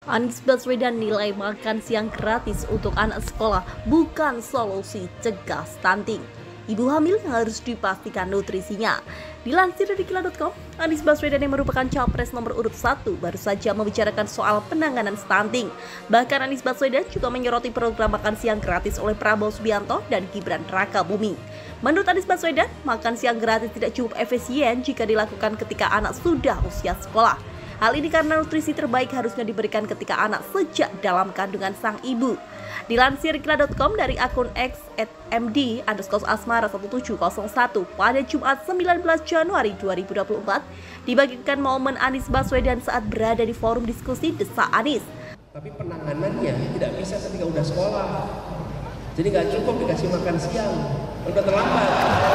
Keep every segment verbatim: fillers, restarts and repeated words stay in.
Anies Baswedan nilai makan siang gratis untuk anak sekolah bukan solusi cegah stunting. Ibu hamil harus dipastikan nutrisinya. Dilansir dari Kila titik com, Anies Baswedan yang merupakan capres nomor urut satu baru saja membicarakan soal penanganan stunting. Bahkan Anies Baswedan juga menyoroti program makan siang gratis oleh Prabowo Subianto dan Gibran Rakabuming. Menurut Anies Baswedan, makan siang gratis tidak cukup efisien jika dilakukan ketika anak sudah usia sekolah. Hal ini karena nutrisi terbaik harusnya diberikan ketika anak sejak dalam kandungan sang ibu. Dilansir Kila titik com dari akun X at m d underscore asmara satu tujuh nol satu pada Jumat sembilan belas Januari dua ribu dua puluh empat dibagikan momen Anies Baswedan saat berada di forum diskusi Desa Anies. Tapi penanganannya tidak bisa ketika udah sekolah. Jadi nggak cukup dikasih makan siang, udah terlambat.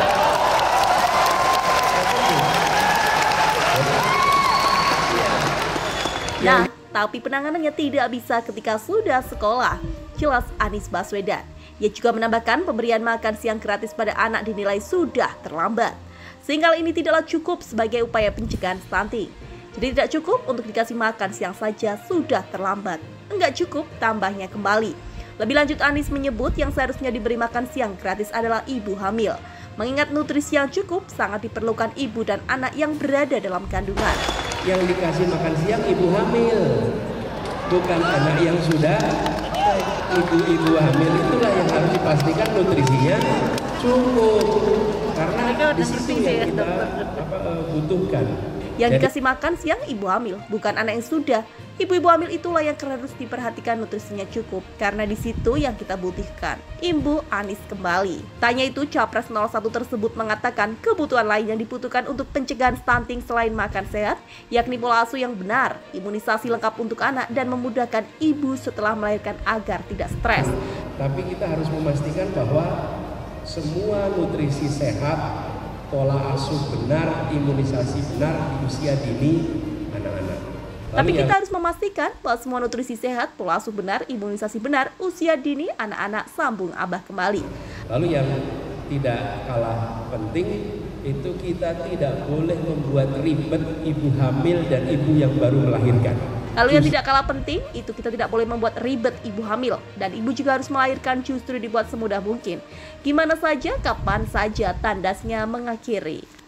Nah, tapi penanganannya tidak bisa ketika sudah sekolah. Jelas Anies Baswedan. Ia juga menambahkan pemberian makan siang gratis pada anak dinilai sudah terlambat. Sehingga ini tidaklah cukup sebagai upaya pencegahan stunting. Jadi tidak cukup untuk dikasih makan siang saja sudah terlambat. Enggak cukup, tambahnya kembali. Lebih lanjut, Anies menyebut yang seharusnya diberi makan siang gratis adalah ibu hamil. Mengingat nutrisi yang cukup sangat diperlukan ibu dan anak yang berada dalam kandungan. Yang dikasih makan siang ibu hamil, bukan anak yang sudah. Ibu-ibu hamil itulah yang harus dipastikan nutrisinya cukup, karena di situ yang kita apa, butuhkan. Yang Jadi, dikasih makan siang ibu hamil, bukan anak yang sudah. Ibu-ibu hamil itulah yang harus diperhatikan nutrisinya cukup, karena di situ yang kita butuhkan. Imbu Anies kembali. Tanya itu, Capres nol satu tersebut mengatakan kebutuhan lain yang dibutuhkan untuk pencegahan stunting selain makan sehat, yakni pola asuh yang benar, imunisasi lengkap untuk anak, dan memudahkan ibu setelah melahirkan agar tidak stres. Tapi kita harus memastikan bahwa semua nutrisi sehat, pola asuh benar, imunisasi benar di usia dini anak-anak. Tapi kita harus memastikan bahwa semua nutrisi sehat, pola asuh benar, imunisasi benar, usia dini anak-anak, sambung Abah kembali. Lalu yang tidak kalah penting itu kita tidak boleh membuat ribet ibu hamil dan ibu yang baru melahirkan. Lalu yang tidak kalah penting itu kita tidak boleh membuat ribet ibu hamil, dan ibu juga harus melahirkan justru dibuat semudah mungkin. Gimana saja, kapan saja tandasnya mengakhiri.